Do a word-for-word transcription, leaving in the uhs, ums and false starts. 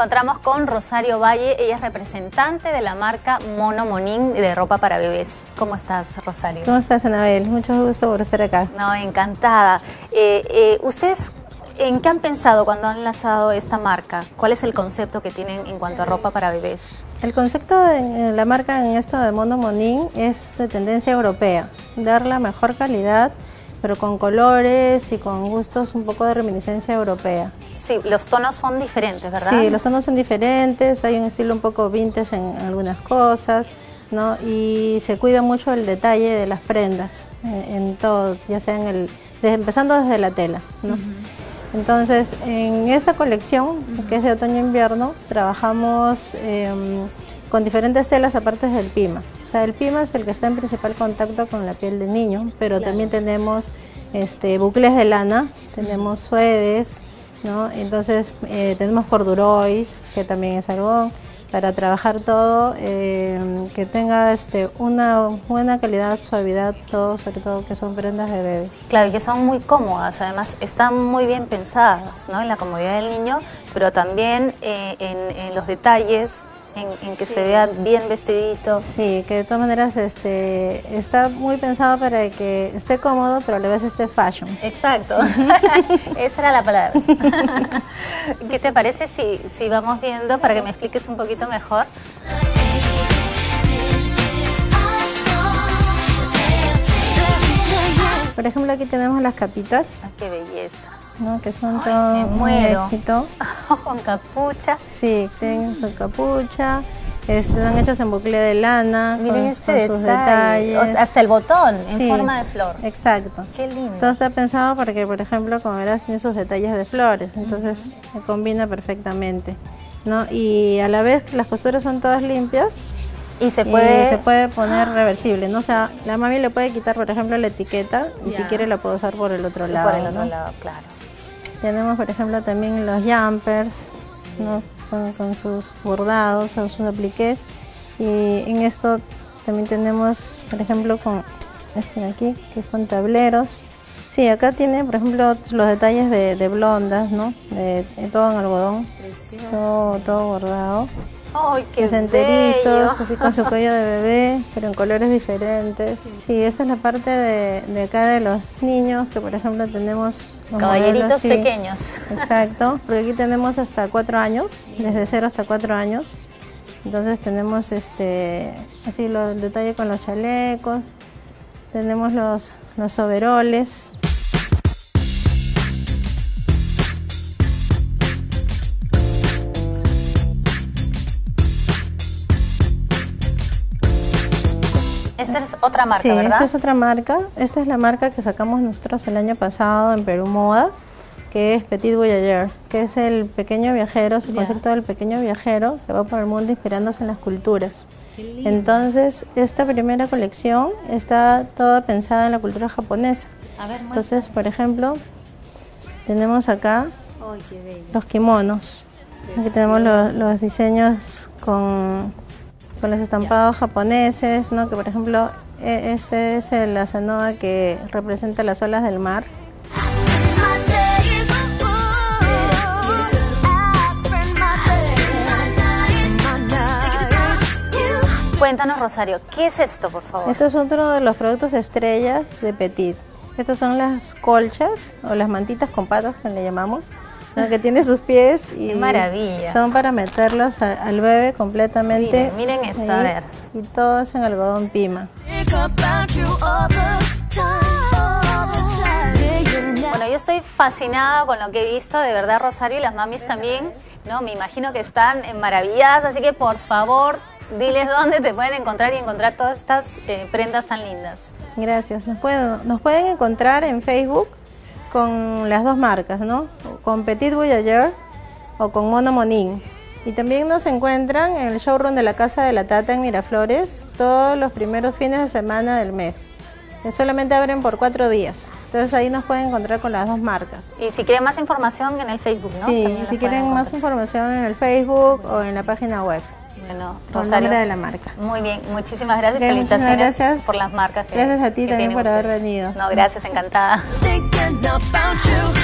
encontramos con Rosario Valle, ella es representante de la marca Mono Monín de ropa para bebés. ¿Cómo estás, Rosario? ¿Cómo estás, Anabel? Mucho gusto por estar acá. No, encantada. Eh, eh, ¿Ustedes en qué han pensado cuando han lanzado esta marca? ¿Cuál es el concepto que tienen en cuanto a ropa para bebés? El concepto de la marca en esto de Mono Monín es de tendencia europea, dar la mejor calidad, pero con colores y con gustos un poco de reminiscencia europea. Sí, los tonos son diferentes, ¿verdad? Sí, los tonos son diferentes, hay un estilo un poco vintage en algunas cosas, ¿no? Y se cuida mucho el detalle de las prendas, en, en todo, ya sea en el, desde, empezando desde la tela, ¿no? Uh-huh. Entonces, en esta colección, uh-huh, que es de otoño-invierno, trabajamos eh, con diferentes telas aparte del pima. O sea, el pima es el que está en principal contacto con la piel del niño, pero claro, también tenemos este, bucles de lana, tenemos suedes, ¿no? Entonces eh, tenemos corduroy, que también es algodón, para trabajar todo, eh, que tenga este, una buena calidad, suavidad, todo, sobre todo que son prendas de bebé. Claro, y que son muy cómodas, además están muy bien pensadas, ¿no? En la comodidad del niño, pero también eh, en, en los detalles, en, en que sí, se vea bien vestidito. Sí, que de todas maneras este, está muy pensado para que esté cómodo, pero a la vez esté fashion. Exacto, esa era la palabra. ¿Qué te parece si, si vamos viendo para que me expliques un poquito mejor? Por ejemplo, aquí tenemos las capitas. Ah, ¡qué belleza! ¿No? Que son Ay, todo me un muero. éxito. Con capucha. Sí, tienen su capucha. Están hechos en bucle de lana. Miren con, este con sus detalle. detalles. O sea, hasta el botón en sí, forma de flor. Exacto. Qué lindo. Todo está pensado porque, por ejemplo, como verás, tiene sus detalles de flores. Entonces, uh-huh, se combina perfectamente, ¿no? Y a la vez las costuras son todas limpias. Y se puede, y se puede poner reversible, ¿no? O sea, la mami le puede quitar, por ejemplo, la etiqueta y ya, si quiere la puede usar por el otro y lado. Por el otro ¿no? lado, claro. Tenemos, por ejemplo, también los jumpers, ¿no? Con, con sus bordados o sus apliques. Y en esto también tenemos, por ejemplo, con este de aquí, que es con tableros. Sí, acá tiene, por ejemplo, los detalles de, de blondas, ¿no? De, de todo en algodón, todo, todo bordado. ¡Ay, qué enterizos, bello! Así con su cuello de bebé, pero en colores diferentes. Sí, esta es la parte de, de acá de los niños, que por ejemplo tenemos... Los caballeritos modelos, sí, pequeños. Exacto, porque aquí tenemos hasta cuatro años, desde cero hasta cuatro años. Entonces tenemos este así lo, el detalle con los chalecos, tenemos los, los overoles. Esta es otra marca, sí, ¿verdad? Esta es otra marca. Esta es la marca que sacamos nosotros el año pasado en Perú Moda, que es Petit Voyageur, que es el pequeño viajero, es el yeah. concepto del pequeño viajero que va por el mundo inspirándose en las culturas. Entonces, esta primera colección está toda pensada en la cultura japonesa. A ver, Entonces, por ejemplo, tenemos acá oh, qué bello. los kimonos. Aquí tenemos los, los diseños con... con los estampados japoneses, ¿no? Que por ejemplo este es el asanoa que representa las olas del mar. Cuéntanos, Rosario, ¿qué es esto, por favor? Esto es otro de los productos estrellas de Petit. Estos son las colchas o las mantitas con patas, que le llamamos, ¿no? Que tiene sus pies y ¡qué maravilla! Son para meterlos a, al bebé completamente. Miren, miren esto, a ver. Y todo es en algodón pima. Bueno, yo estoy fascinada con lo que he visto, de verdad, Rosario, y las mamis también, ¿no? Me imagino que están maravilladas, así que por favor, diles dónde te pueden encontrar y encontrar todas estas eh, prendas tan lindas. Gracias. Nos pueden, nos pueden encontrar en Facebook con las dos marcas, ¿no? Con Petit Voyageur o con Mono Monín. Y también nos encuentran en el showroom de la Casa de la Tata en Miraflores todos los primeros fines de semana del mes. Que solamente abren por cuatro días. Entonces ahí nos pueden encontrar con las dos marcas. Y si quieren más información en el Facebook, ¿no? Sí, también si quieren más información en el Facebook o en la página web. Bueno, Rosario, nombre de la marca. Muy bien, muchísimas gracias. Okay, felicitaciones gracias por las marcas que Gracias a ti que también por ustedes. haber venido. No, gracias, encantada.